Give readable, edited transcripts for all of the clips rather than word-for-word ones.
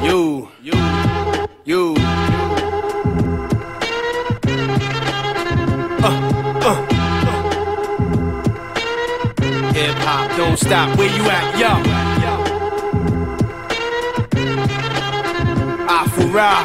You. Hip hop, don't stop. Where you at, yo? Afura.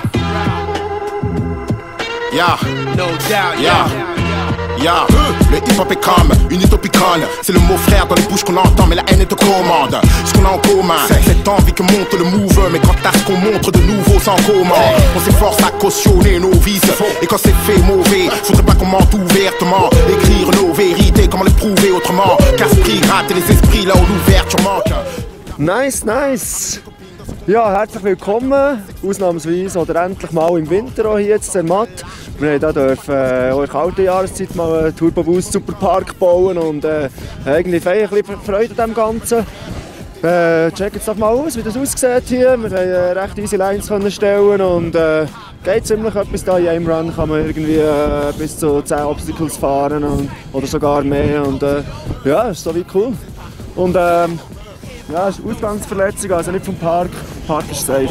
Yeah. No doubt, Yeah. Yeah. Le hip-hop est calme, une utopie crâne. C'est le mot frère dans les bouches qu'on entend, mais la haine te commande. Ce qu'on a en commun, c'est cette envie que monte le move. Mais quand t'as ce qu'on montre de nouveau sans comment, on s'efforce à cautionner nos vices. Et quand c'est fait mauvais, faudrait pas qu'on mente ouvertement. Écrire nos vérités, comment les prouver autrement. Qu'esprit gratte les esprits là où l'ouverture manque. Nice, nice! Ja, herzlich willkommen, ausnahmsweise oder endlich mal im Winter auch hier zu Zermatt. Wir dürfen auch in der kalten Jahreszeit mal einen Turbobus Superpark bauen und irgendwie ein bisschen Freude an dem Ganzen. Check jetzt doch mal aus, wie das aussieht hier. Wir haben recht easy Lines stellen und geht ziemlich etwas da. In einem Run kann man irgendwie bis zu 10 Obstacles fahren oder sogar mehr und ja, ist so wie cool. Und ja, es ist Ausgangsverletzung, also nicht vom Park. Park ist safe.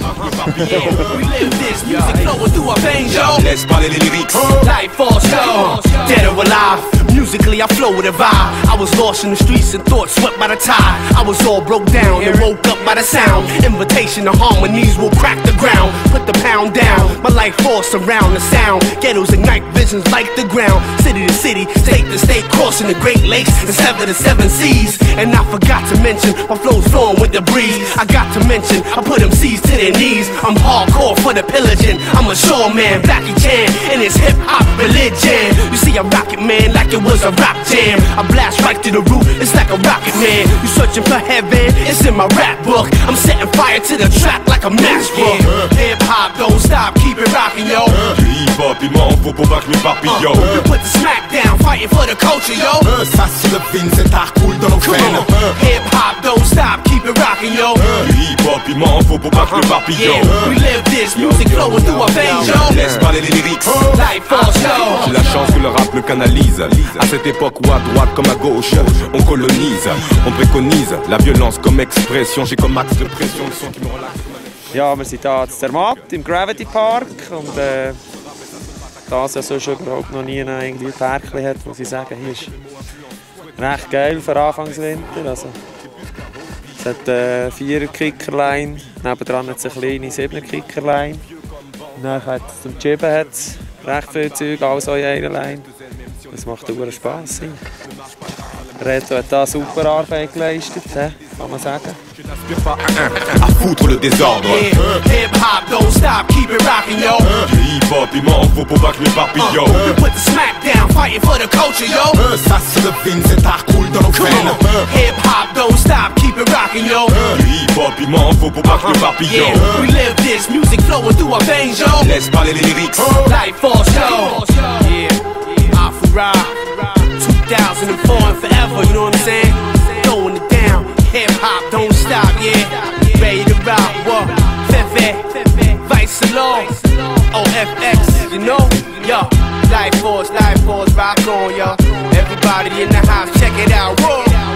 Let's parler les lyrics. Life or show, dead or alive. Musically, I flow with a vibe. I was lost in the streets and thoughts swept by the tide. I was all broke down and woke up by the sound. Invitation to harmonies will crack the ground. Put the pound down. My life force around the sound. Ghettos ignite visions like the ground. City to city, state to state, crossing the Great Lakes and 7 to 7 seas. And I forgot to mention my flow's flowing with the breeze. I got to mention I put MCs to their knees. I'm hardcore for the pillaging. I'm a shore man, Blackie Chan, and it's hip hop religion. You see, I rock it, man, like it was a rock jam. I blast right to the roof, it's like a rocket, man. You searching for heaven, it's in my rap book. I'm setting fire to the track like a matchbook. Hip hop, don't stop, keep it rocking, yo. Hip hop, il m'en faut pour battre mes papillons. We put the smack down, fighting for the culture, yo. Ça c'est le Vincent coule dans nos veines. Hip hop, don't stop, keep it rocking, yo. Hip hop, il m'en faut pour battre mes papillons. Yeah, we live this, music flowing through our veins, yo. Laisse parler les lyrics. Life or show. J'ai la chance que le rap me canalise. À cette époque où à droite comme à gauche, on colonise, on préconise la violence comme expression. J'ai comme axe de pression le son qui me relaxe. Ja, wir sind hier in Zermatt im Gravity Park und das ja sonst überhaupt noch nie irgendwie ein Parkchen hat, muss ich sagen. Hier ist recht geil für Anfangswinter. Also, es hat 4er-Kickerline, nebendran hat es eine kleine 7er-Kickerline. Dann zum Chibben hat es recht viel Zeug, alles in einer Line. Das macht auch Spass. Reto hat da super Arbeit geleistet, kann man sagen. À foutre le désordre. Hip hop, don't stop, keep it rocking, yo. Hip hop, il m'en faut pour battre mes papillons. We put the smack down, fighting for the culture, yo. Ça c'est le Vincent coule dans nos veines. Hip hop, don't stop, keep it rocking, yo. Hip hop, il m'en faut pour battre mes papillons. Yeah, we live this, music flowing through our veins, yo. Laisse parler les lyrics. Life or show. Yeah, Afura, 2004 and forever, you know what I'm saying? Throwing it down, hip hop, don't stop, yeah. Ready to rock, what? Fefe, Vice Alone, OFX, you know? Yo, Life Force, rock on, yo. Everybody in the house, check it out, whoa.